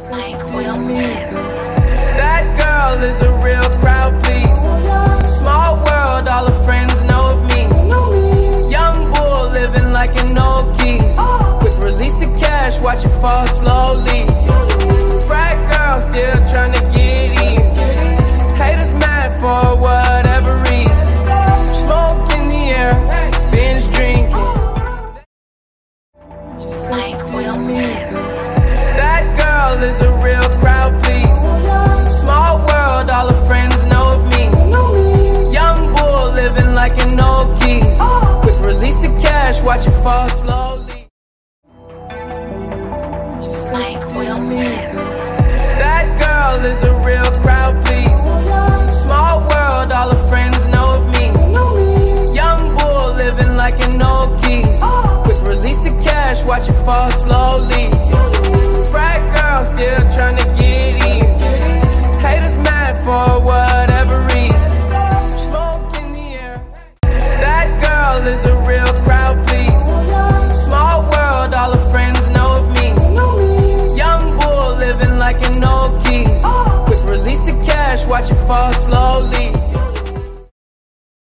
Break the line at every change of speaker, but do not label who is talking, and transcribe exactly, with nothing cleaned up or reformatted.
just like Will That girl is a real crowd, please. Small world, all her friends know of me. Young bull living like an old geese. Quick release the cash, watch it fall slowly. Frat girl still trying to get in. Haters mad for whatever reason. Smoke in the air, binge drinking. Just like Will That girl is a real crowd, please. Small world, all her friends know of me. Young bull living like an old geese. Quick release the cash, watch it fall slowly. Just like Will That girl is a real crowd, please. Small world, all her friends know of me. Young bull living like an old geese. Quick release the cash, watch it fall slowly. Frat girl still trying to get in. Haters mad for whatever reason. Smoke in the air. That girl is a real crowd, please. Small world, all her friends know of me. Young bull living like an old geese. Quick release the cash, watch it fall slowly.